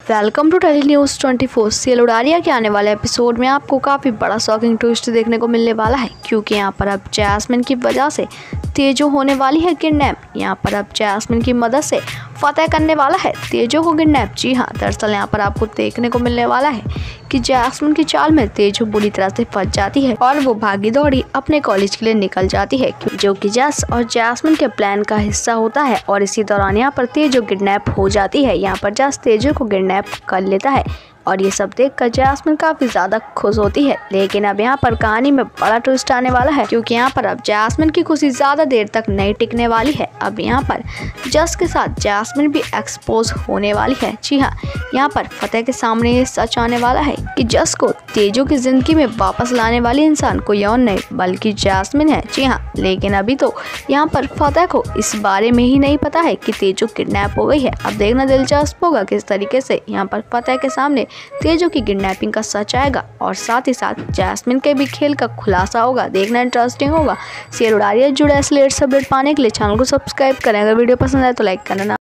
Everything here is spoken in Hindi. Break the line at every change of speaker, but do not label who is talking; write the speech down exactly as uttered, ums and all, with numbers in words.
Welcome to Tele News twenty four. CL Udaria के आने वाले एपिसोड में आपको काफ़ी बड़ा शॉकिंग ट्विस्ट देखने को मिलने वाला है, क्योंकि यहाँ पर अब जैस्मिन की वजह से तेजो होने वाली है किडनैप। यहाँ पर अब जैस्मिन की मदद से फतेह करने वाला है तेजो को किडनैप। जी हाँ, दरअसल यहाँ पर आपको देखने को मिलने वाला है कि जैस्मिन की चाल में तेजो बुरी तरह से फंस जाती है और वो भागी दौड़ी अपने कॉलेज के लिए निकल जाती है, जो कि जस और जैस्मिन के प्लान का हिस्सा होता है। और इसी दौरान यहाँ पर तेजो किडनैप हो जाती है। यहाँ पर जस तेजो को किडनैप कर लेता है और ये सब देखकर जैस्मिन काफी ज्यादा खुश होती है। लेकिन अब यहाँ पर कहानी में बड़ा ट्विस्ट आने वाला है, क्योंकि यहाँ पर अब जैस्मिन की खुशी ज्यादा देर तक नहीं टिकने वाली है। अब यहाँ पर जस के साथ जैस्मिन भी एक्सपोज होने वाली है। जी हाँ, यहाँ पर फतेह के सामने ये सच आने वाला है कि जस को तेजो की जिंदगी में वापस लाने वाली इंसान कोई और नहीं बल्कि जैस्मिन है। जी हाँ, लेकिन अभी तो यहाँ पर फतेह को इस बारे में ही नहीं पता है कि तेजो किडनैप हो गई है। अब देखना दिलचस्प होगा किस तरीके से यहाँ पर फतेह के सामने तेजो की किडनैपिंग का सच आएगा और साथ ही साथ जैस्मिन के भी खेल का खुलासा होगा। देखना इंटरेस्टिंग होगा। सीएल उडारिया जुड़े इसलिए अपडेट पाने के लिए चैनल को सब्सक्राइब करें। अगर वीडियो पसंद आए तो लाइक करना।